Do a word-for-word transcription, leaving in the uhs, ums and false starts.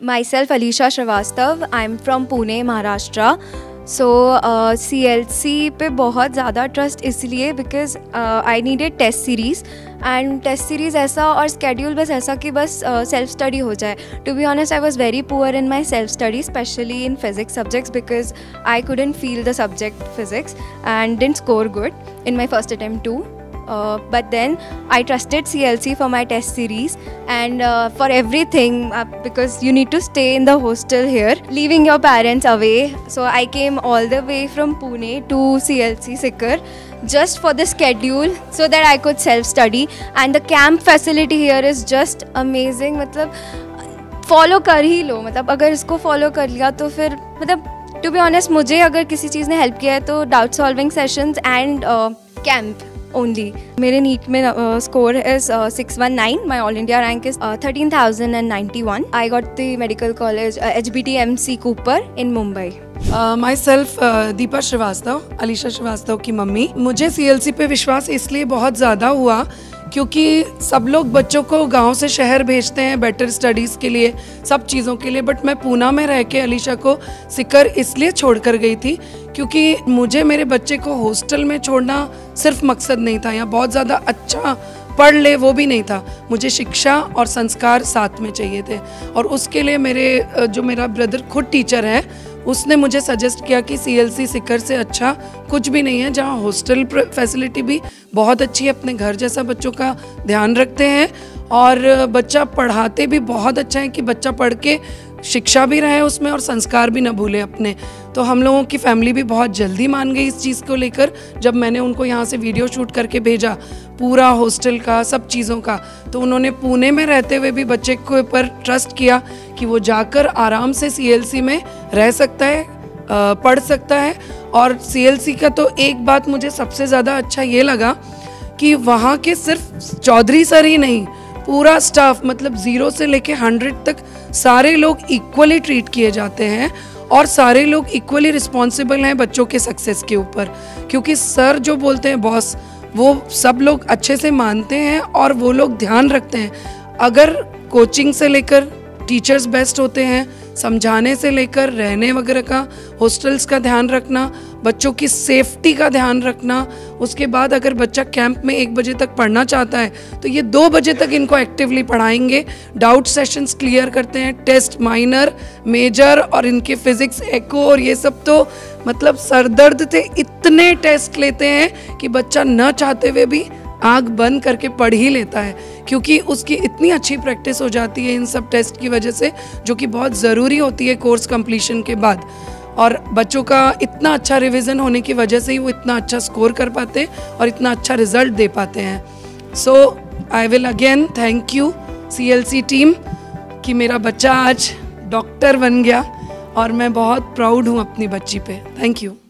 Myself Alisha Shrivastava, I'm from Pune, Maharashtra. So C L C पे बहुत ज़्यादा trust इसलिए because I needed test series and test series ऐसा और schedule बस ऐसा कि बस सेल्फ uh, स्टडी हो जाए. To be honest I was very poor in my self study specially in physics subjects because I couldn't feel the subject physics and didn't score good in my first attempt too. Uh, but then I trusted C L C for my test series and uh, for everything uh, because you need to stay in the hostel here, leaving your parents away. So I came all the way from Pune to C L C Sikar just for the schedule so that I could self-study. And the camp facility here is just amazing. मतलब follow कर ही लो, मतलब अगर इसको follow कर लिया तो फिर मतलब to be honest मुझे अगर किसी चीज़ ने help किया है तो doubt solving sessions and uh, camp only. मेरे नीट में score is six one nine. My all India rank is thirteen thousand and ninety one. I got the medical college H B T M C Cooper in Mumbai. My self Deepa Shrivastava, Alisha Shrivastava की मम्मी. मुझे सी L C पे विश्वास इसलिए बहुत ज़्यादा हुआ क्योंकि सब लोग बच्चों को गांव से शहर भेजते हैं बेटर स्टडीज़ के लिए, सब चीज़ों के लिए. बट मैं पूना में रह के अलीशा को सिकर इसलिए छोड़ कर गई थी क्योंकि मुझे मेरे बच्चे को हॉस्टल में छोड़ना सिर्फ मकसद नहीं था, या बहुत ज़्यादा अच्छा पढ़ ले वो भी नहीं था. मुझे शिक्षा और संस्कार साथ में चाहिए थे. और उसके लिए मेरे जो मेरा ब्रदर खुद टीचर है उसने मुझे सजेस्ट किया कि सी एल सी सिकर से अच्छा कुछ भी नहीं है, जहाँ हॉस्टल फैसिलिटी भी बहुत अच्छी है, अपने घर जैसा बच्चों का ध्यान रखते हैं और बच्चा पढ़ाते भी बहुत अच्छा है कि बच्चा पढ़ के शिक्षा भी रहे उसमें और संस्कार भी न भूले अपने. तो हम लोगों की फैमिली भी बहुत जल्दी मान गई इस चीज़ को लेकर. जब मैंने उनको यहाँ से वीडियो शूट करके भेजा पूरा हॉस्टल का, सब चीज़ों का, तो उन्होंने पुणे में रहते हुए भी बच्चे के ऊपर ट्रस्ट किया कि वो जाकर आराम से सी एल सी में रह सकता है, पढ़ सकता है. और सी एल सी का तो एक बात मुझे सबसे ज़्यादा अच्छा ये लगा कि वहाँ के सिर्फ चौधरी सर ही नहीं, पूरा स्टाफ, मतलब ज़ीरो से लेके हंड्रेड तक सारे लोग इक्वली ट्रीट किए जाते हैं और सारे लोग इक्वली रिस्पॉन्सिबल हैं बच्चों के सक्सेस के ऊपर. क्योंकि सर जो बोलते हैं बॉस, वो सब लोग अच्छे से मानते हैं और वो लोग ध्यान रखते हैं. अगर कोचिंग से लेकर टीचर्स बेस्ट होते हैं, समझाने से लेकर रहने वगैरह का, हॉस्टल्स का ध्यान रखना, बच्चों की सेफ्टी का ध्यान रखना. उसके बाद अगर बच्चा कैंप में एक बजे तक पढ़ना चाहता है तो ये दो बजे तक इनको एक्टिवली पढ़ाएंगे. डाउट सेशंस क्लियर करते हैं, टेस्ट माइनर, मेजर और इनके फिजिक्स, एको और ये सब तो मतलब सरदर्द थे. इतने टेस्ट लेते हैं कि बच्चा न चाहते हुए भी आँख बंद करके पढ़ ही लेता है क्योंकि उसकी इतनी अच्छी प्रैक्टिस हो जाती है इन सब टेस्ट की वजह से, जो कि बहुत ज़रूरी होती है कोर्स कंप्लीशन के बाद. और बच्चों का इतना अच्छा रिवीजन होने की वजह से ही वो इतना अच्छा स्कोर कर पाते हैं और इतना अच्छा रिजल्ट दे पाते हैं. So I will again thank you C L C team कि मेरा बच्चा आज डॉक्टर बन गया और मैं बहुत प्राउड हूँ अपनी बच्ची पे. Thank you.